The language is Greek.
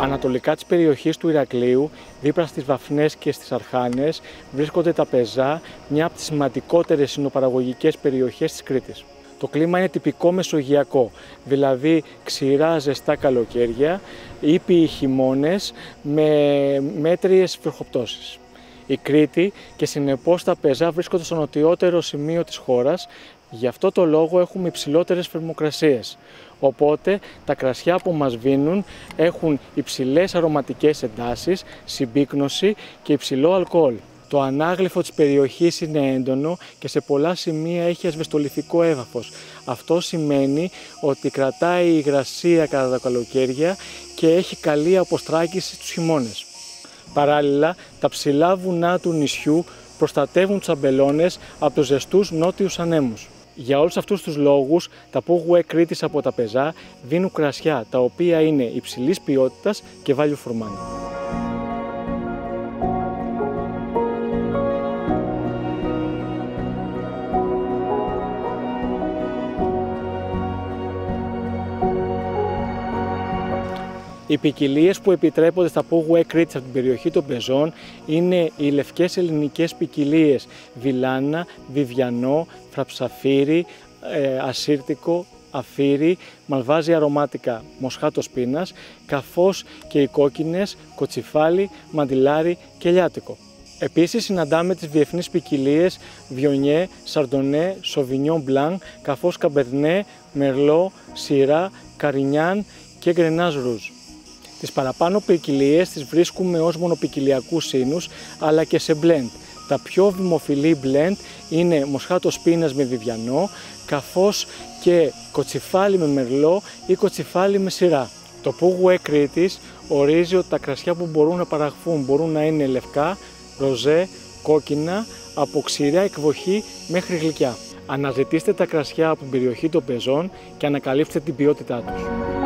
Ανατολικά της περιοχής του Ηρακλείου, δίπλα στις Βαφνές και στις Αρχάνες, βρίσκονται τα Πεζά, μια από τις σημαντικότερες συνοπαραγωγικές περιοχές της Κρήτης. Το κλίμα είναι τυπικό μεσογειακό, δηλαδή ξηρά ζεστά καλοκαίρια, ήπιοι χειμώνες με μέτριες βροχοπτώσεις. Η Κρήτη και συνεπώς τα Πεζά βρίσκονται στο νοτιότερο σημείο της χώρας, γι' αυτό το λόγο έχουμε υψηλότερες θερμοκρασίες. Οπότε τα κρασιά που μας βίνουν έχουν υψηλές αρωματικές εντάσεις, συμπίκνωση και υψηλό αλκοόλ. Το ανάγλυφο της περιοχής είναι έντονο και σε πολλά σημεία έχει ασβεστολιθικό έδαφος. Αυτό σημαίνει ότι κρατάει υγρασία κατά τα καλοκαίρια και έχει καλή αποστράγγιση στους χειμώνες. Παράλληλα, τα ψηλά βουνά του νησιού προστατεύουν τους αμπελώνες από τους ζεστούς νότιους ανέμους. Για όλους αυτούς τους λόγους, τα P.G.I Κρήτης από τα Πεζά δίνουν κρασιά τα οποία είναι υψηλής ποιότητας και value for money. Οι ποικιλίες που επιτρέπονται στα P.G.I Κρήτης από την περιοχή των Πεζών είναι οι λευκές ελληνικές ποικιλίες Βιλάνα, Βιβιανό, Φραψαφύρι, Ασύρτικο, Αφύρι, Μαλβάζι αρωμάτικα, Μοσχάτο πίνας, καθώς και οι κόκκινες Κοτσιφάλι, Μαντιλάρι και Λιάτικο. Επίσης συναντάμε τις διεθνείς ποικιλίες Βιονιέ, Σαρντονέ, Σοβινιόν Μπλαν, καθώς Καμπερνέ, Μερλό, Σιρά, Καρινιάν και Γκρενάζ Ρούζ. Τις παραπάνω ποικιλίες τις βρίσκουμε ως μονοποικιλιακούς ίνους, αλλά και σε blend. Τα πιο δημοφιλή blend είναι Μοσχάτος πίνας με Βιβιανό, καθώς και Κοτσιφάλι με Μερλό ή Κοτσιφάλι με Σιρά. Το P.G.I Κρήτης ορίζει ότι τα κρασιά που μπορούν να παραχθούν μπορούν να είναι λευκά, ροζέ, κόκκινα, από ξηρά εκβοχή μέχρι γλυκιά. Αναζητήστε τα κρασιά από την περιοχή των Πεζών και ανακαλύψτε την ποιότητά τους.